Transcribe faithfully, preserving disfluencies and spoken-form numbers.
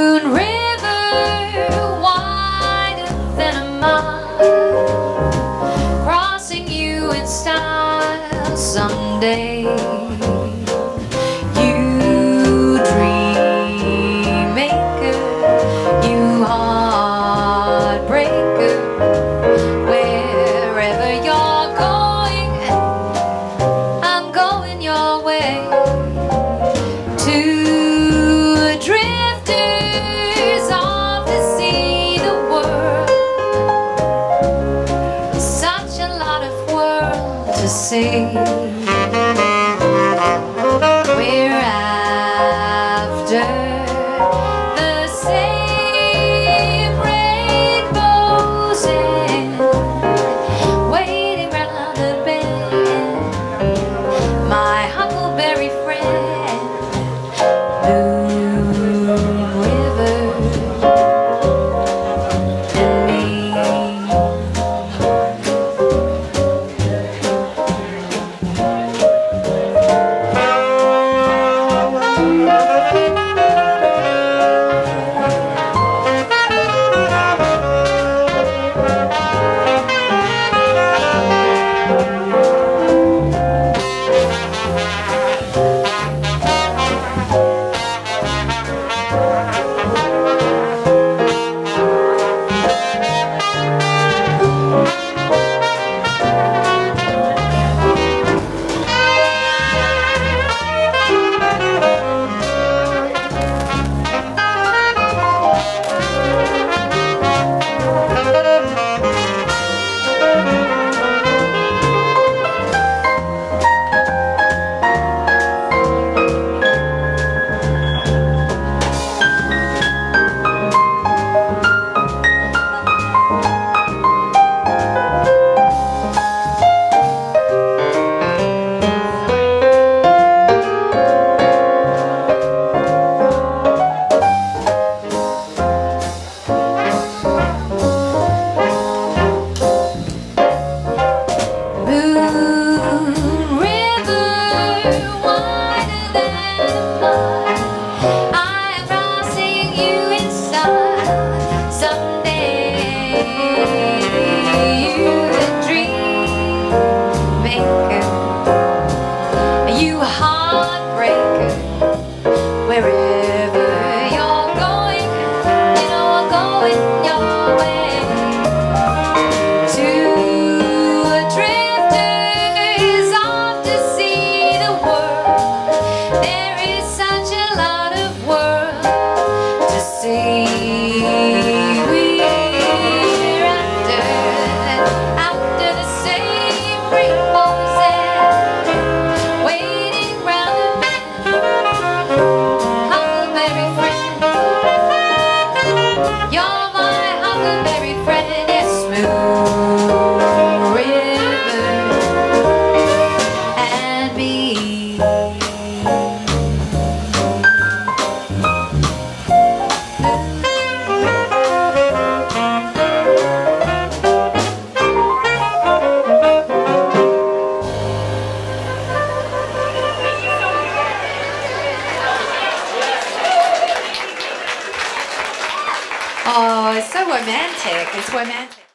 Moon River, wider than a mile, crossing you in style someday. You dream maker, you heartbreaker, wherever you're going, I'm going your way. To drifters off to see the world, such a lot of world to see. We're after the same rainbows and waiting round the bend, my huckleberry friend, Moon River and me. You heartbreaker, wherever you're going, you know I'm going your way. To drifters off to see the world, there is such a lot of world to see. We're after, after the same rainbows and waiting round the bend, huckleberry friend, you're my huckleberry friend. Yes, Moon River and me. Oh, it's so romantic. It's romantic.